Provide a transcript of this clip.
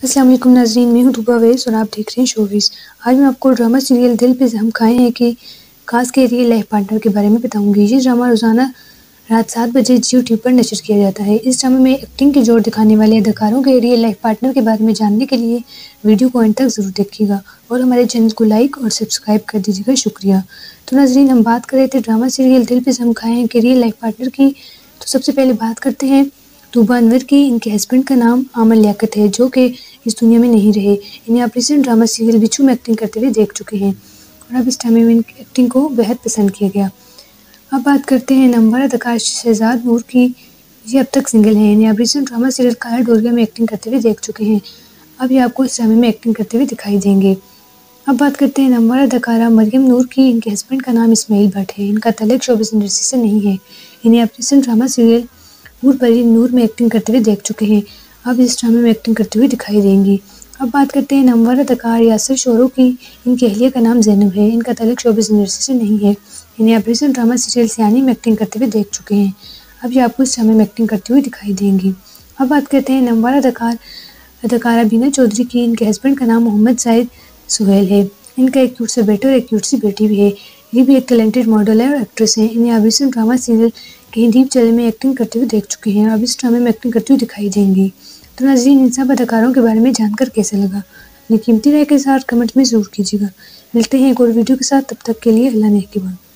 अस्सलाम वालेकुम नाज़रीन, मैं हूँ तूबा अवैस और आप देख रहे हैं शोबिज़। आज मैं आपको ड्रामा सीरियल दिल पे हम खाए हैं कि खास के रियल लाइफ पार्टनर के बारे में बताऊंगी। ये ड्रामा रोज़ाना रात 7 बजे यूट्यूब पर नशर किया जाता है। इस ड्रामे में एक्टिंग की जोर दिखाने वाले अदाकारों के रियल लाइफ पार्टनर के बारे में जानने के लिए वीडियो को अंत तक ज़रूर देखिएगा और हमारे चैनल को लाइक और सब्सक्राइब कर दीजिएगा। शुक्रिया। तो नाज़रीन, हम बात कर रहे थे ड्रामा सीरियल दिल पे हम खाए हैं कि रियल लाइफ पार्टनर की। तो सबसे पहले बात करते हैं तूबा अनवर की। इनके हस्बैंड का नाम आमन लियाकत है, जो कि इस दुनिया में नहीं रहे। इन्हें आप रिसेंट ड्रामा सीरियल बिच्छू में एक्टिंग करते हुए देख चुके हैं और अब इस टाइम में इनकी एक्टिंग को बेहद पसंद किया गया। अब बात करते हैं नामवर अदाकार शहजाद नूर की। ये अब तक सिंगल हैं। इन्हें आप रिसेंट ड्रामा सीरियल काला डोरिया में एक्टिंग करते हुए देख चुके हैं। अब ये आपको इस ड्रामे में एक्टिंग करते हुए दिखाई देंगे। अब बात करते हैं नामवर अदाकारा मरियम नूर की। इनके हस्बैंड का नाम इस्माइल भट्ट है। इनका तलाक शोबिज़ इंडस्ट्री से नहीं है। इन्हें आप रिसेंट ड्रामा सीरियल नूर परी नूर में एक्टिंग करते हुए देख चुके हैं। अब इस ड्रामे में एक्टिंग करते हुए दिखाई देंगी। अब बात करते हैं नामवर अदाकार यासिर शोरो की। इनकी अहलिया का नाम ज़ैनब है। इनका तलाक शोबिज़ इंडस्ट्री से नहीं है। इन्हें आप रिसेंट ड्रामा सीरियल सियानी में एक्टिंग करते हुए देख चुके हैं। अब ये आपको इस ड्रामे में एक्टिंग करती हुई दिखाई देंगी। अब बात करते हैं नामवर अदाकारा बीना चौधरी की। इनके हस्बैंड का नाम मोहम्मद जाहिद सुहेल है। इनका एक क्यूट सा बेटा और एक क्यूट सी बेटी भी है। ये भी एक टैलेंटेड मॉडल है और एक्ट्रेस है। इन्हें आप रिसेंट ड्रामा सीरियल कहीं दीप चले में एक्टिंग करते हुए देख चुके हैं और अब इस ड्रामे में एक्टिंग करती हुई दिखाई देंगी। तो नाज़रीन, इन सब अदाकारों के बारे में जानकर कैसा लगा अपनी कीमती राय के साथ कमेंट में ज़रूर कीजिएगा। मिलते हैं एक और वीडियो के साथ, तब तक के लिए अल्लाह ने के बाद।